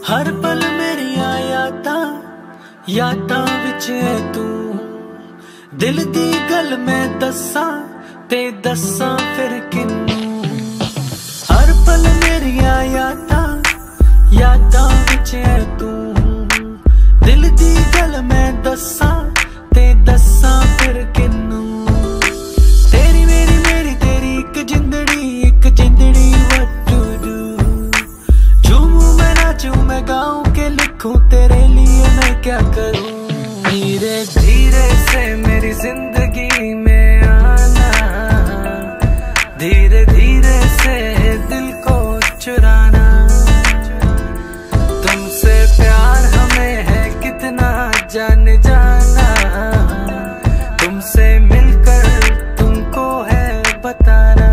हर पल मेरिया यादां विच है तू। दिल दी गल मैं दस्सां ते दस्सां फिर किन्नू। हर पल मेरिया यादां विच है तू। दिल दी गल मैं दस्सां ते दस्सां फिर किन्नू। तेरी मेरी तेरी एक जिंदड़ी what to do। झूमूं मैं नाचूं मैं गाऊं के लिखूं तेरे लिए मैं क्या करूं। धीरे धीरे से मेरी जिंदगी में आना, धीरे धीरे से दिल को चुराना। तुमसे प्यार हमें है कितना जान जाना। तुमसे मिलकर तुमको है बताना।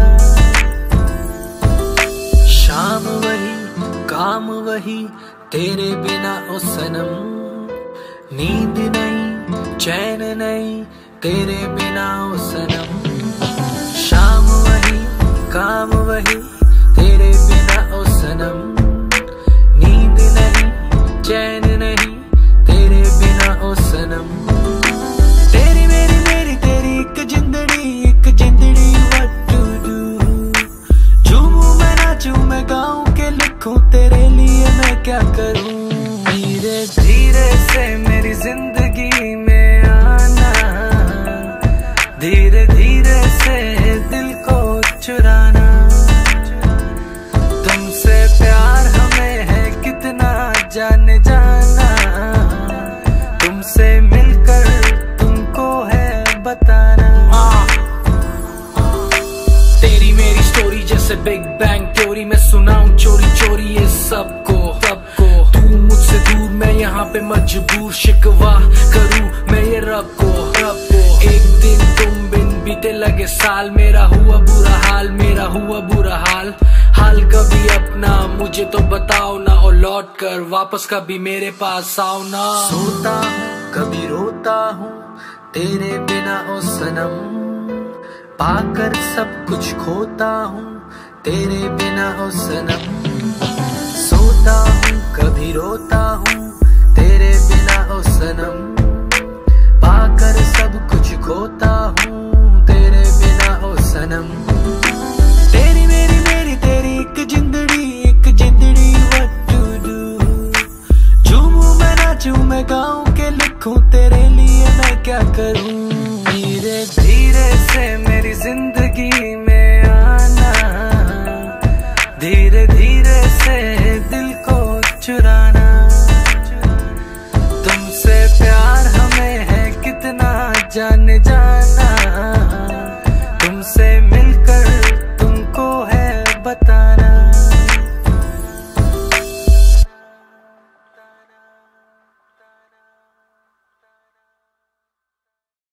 शाम वही काम वही तेरे बिना ओ सनम। नींद नहीं चैन नहीं तेरे बिना ओ सनम। शाम वही काम वही तेरे बिना ओ सनम। नींद नहीं चैन नहीं तेरे बिना ओ सनम। तेरी मेरी तेरी एक जिंदड़ी what to do। झूमूं मैं नाचूं मैं गाऊं के लिखूं तेरे लिए मैं क्या करूं। धीरे धीरे से मेरी जिंदगी में आना, धीरे धीरे से दिल को चुराना। तुमसे प्यार हमें है कितना जान जाना। तुमसे मिलकर तुमको है बताना। तेरी मेरी स्टोरी जैसे बिग बैंग थ्योरी में सुनाऊं चोरी चोरी ये सबको। तू मुझसे दूर मैं यहाँ पे मजबूर शिकवा करूँ मैं ये रब को। एक दिन तुम बिन बीते लगे साल। मेरा हुआ बुरा हाल मेरा हुआ बुरा हाल। हाल कभी अपना मुझे तो बताओ ना। और लौट कर वापस कभी मेरे पास आओ ना। सोता हूँ कभी रोता हूँ तेरे बिना ओ सनम। पाकर सब कुछ खोता हूँ तेरे बिना ओ सनम। सोता हूँ कभी रोता हूँ तेरे बिना ओ सनम। पाकर सब कुछ खोता हूँ तेरे बिना ओ सनम। तेरी मेरी तेरी एक जिंदड़ी what to do। झूमूं मैं नाचूं मैं गाऊं के लिखूं तेरे लिए मैं क्या करूं। धीरे धीरे से